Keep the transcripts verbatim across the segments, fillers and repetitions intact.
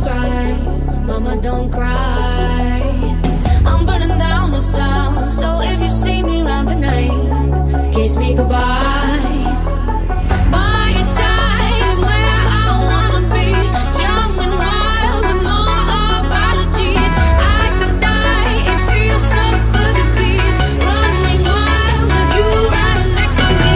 cry, mama, don't cry. I'm burning down this town, so if you see me around tonight, kiss me goodbye. By your side is where I wanna be, young and wild with no apologies. I could die, it feels so good to be running wild with you right next to me.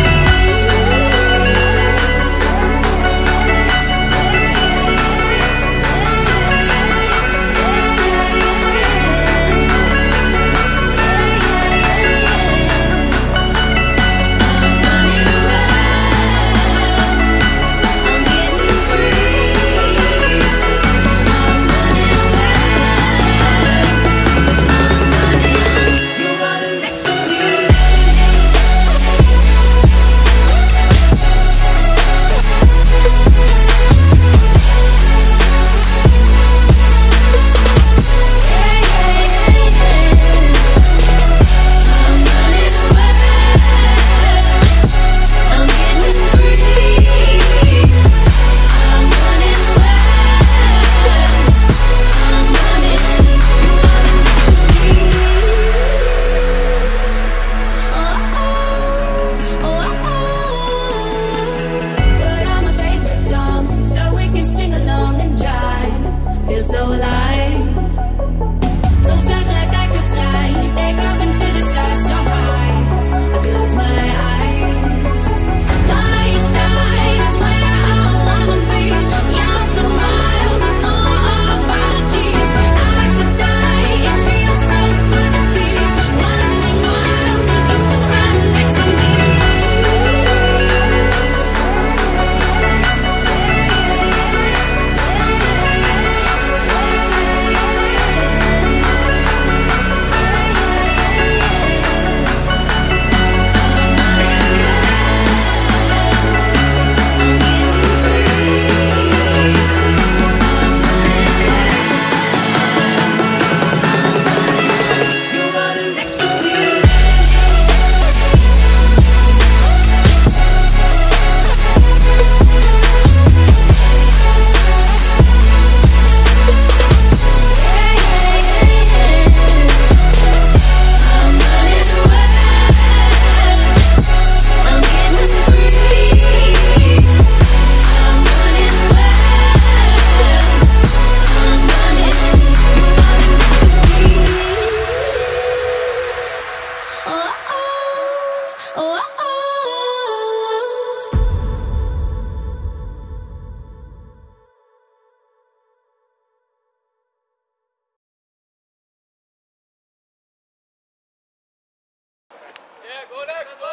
So alive, so fast like I could fly, take off into the sky so high, I close my eyes. By your side is where I wanna be, young and wild with no apologies. I could die, it feels so good to be running wild with you right next to me. Yeah, go next, go